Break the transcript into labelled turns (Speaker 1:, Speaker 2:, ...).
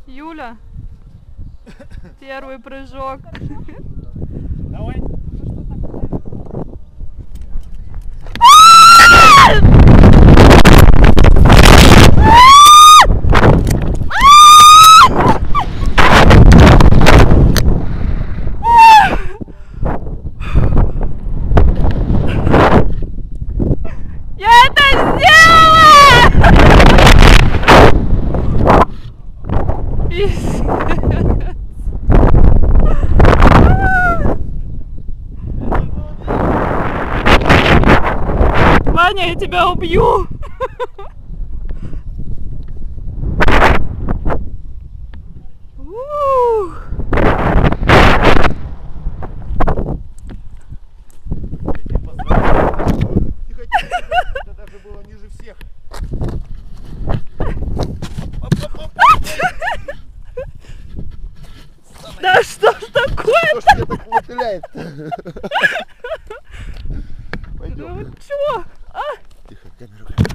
Speaker 1: Юля, первый прыжок.
Speaker 2: Давай.
Speaker 1: Я это сделала! Пиздец. Ваня, я тебя убью!
Speaker 2: Это даже было ниже всех.
Speaker 1: Да что ж такое?
Speaker 2: Что ж тебя так мотыляет-то?
Speaker 1: Ну чё?
Speaker 2: Тихо, камеру.